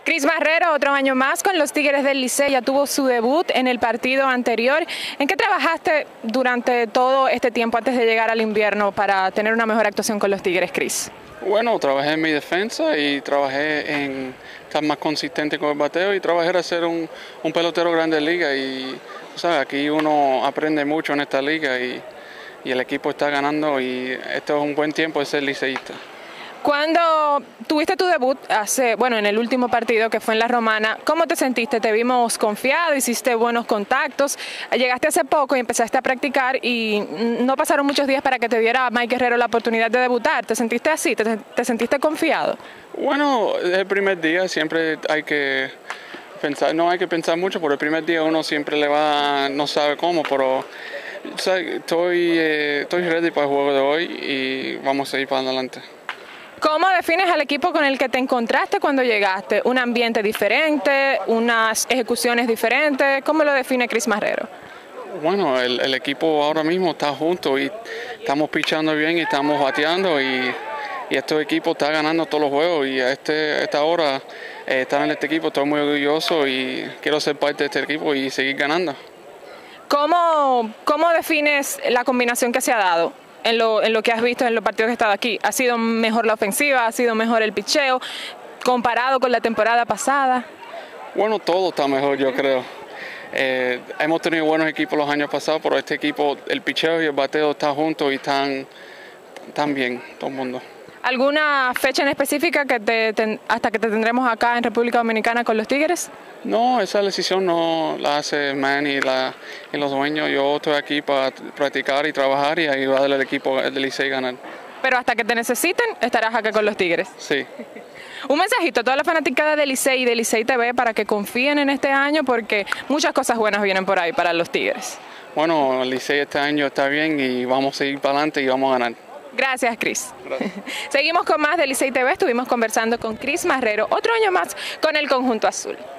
Cris Marrero, otro año más con los Tigres del Licey, ya tuvo su debut en el partido anterior. ¿En qué trabajaste durante todo este tiempo antes de llegar al invierno para tener una mejor actuación con los Tigres, Cris? Bueno, trabajé en mi defensa y trabajé en estar más consistente con el bateo y trabajé en ser un pelotero grande de liga y ¿sabes? Aquí uno aprende mucho en esta liga y el equipo está ganando y esto es un buen tiempo de ser liceísta. Cuando tuviste tu debut en el último partido que fue en La Romana, ¿cómo te sentiste? Te vimos confiado, hiciste buenos contactos, llegaste hace poco y empezaste a practicar y no pasaron muchos días para que te diera Mike Guerrero la oportunidad de debutar. ¿Te sentiste así? ¿Te sentiste confiado? Bueno, el primer día siempre hay que pensar, no hay que pensar mucho, por el primer día uno siempre no sabe cómo, pero estoy ready para el juego de hoy y vamos a ir para adelante. ¿Cómo defines al equipo con el que te encontraste cuando llegaste? ¿Un ambiente diferente? ¿Unas ejecuciones diferentes? ¿Cómo lo define Cris Marrero? Bueno, el equipo ahora mismo está junto y estamos pichando bien y estamos bateando y este equipo está ganando todos los juegos y a esta hora estar en este equipo estoy muy orgulloso y quiero ser parte de este equipo y seguir ganando. ¿Cómo defines la combinación que se ha dado? En lo que has visto en los partidos que has estado aquí, ¿ha sido mejor la ofensiva? ¿Ha sido mejor el picheo comparado con la temporada pasada? Bueno, todo está mejor, yo creo. Hemos tenido buenos equipos los años pasados, pero este equipo, el picheo y el bateo están juntos y están bien, todo el mundo. ¿ ¿Alguna fecha en específica hasta que te tendremos acá en República Dominicana con los Tigres? No, esa decisión no la hace Manny y los dueños. Yo estoy aquí para practicar y trabajar y ayudarle al equipo del Licey a ganar. Pero hasta que te necesiten, estarás acá con los Tigres. Sí. Un mensajito a toda la fanaticada del Licey y del Licey TV para que confíen en este año porque muchas cosas buenas vienen por ahí para los Tigres. Bueno, el Licey este año está bien y vamos a seguir para adelante y vamos a ganar. Gracias, Cris. Seguimos con más del Licey TV. Estuvimos conversando con Cris Marrero, otro año más con el conjunto azul.